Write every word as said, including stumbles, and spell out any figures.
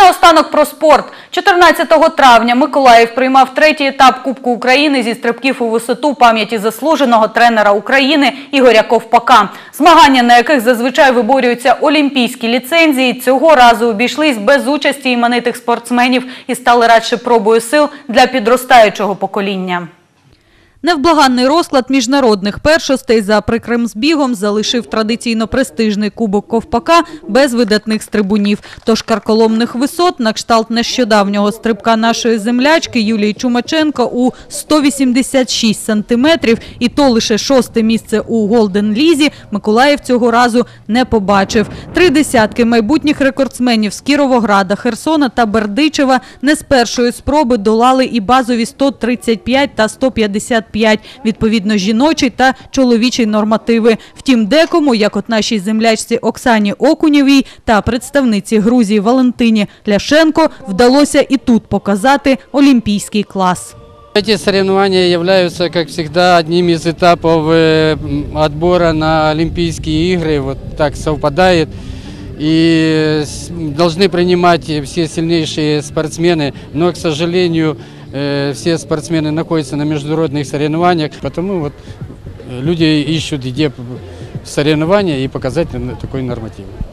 наостанок про спорт. чотирнадцятого травня Миколаїв приймав третій етап Кубку України зі стрибків у висоту пам'яті заслуженого тренера України Ігоря Ковпака. Змагання, на яких зазвичай виборюються олімпійські ліцензії, цього разу обійшлись без участі іменитих спортсменів і стали радше пробою сил для підростаючого покоління. Невблаганний розклад міжнародних першостей за прикрим збігом залишив традиційно престижний Кубок Ковпака без видатних стрибунів. Тож карколомних висот на кшталт нещодавнього стрибка нашої землячки Юлії Чумаченко у сто вісімдесят шість сантиметрів і то лише шосте місце у Голден-лізі Миколаїв цього разу не побачив. Три десятки майбутніх рекордсменів з Кіровограда, Херсона та Бердичева не з першої спроби долали і базові сто тридцять п'ять та сто п'ятдесят п'ять, відповідно жіночий та чоловічий нормативи. Втім, декому, як от нашій землячці Оксані Окунєвій та представниці Грузії Валентині Ляшенко, вдалося і тут показати олімпійський клас. Эти соревнования являются, как всегда, одним из этапов отбора на Олимпийские игры. Вот так совпадает. И должны принимать все сильнейшие спортсмены, но, к сожалению, все спортсмены находятся на международных соревнованиях, потому вот люди ищут, где соревнования и показать такой норматив.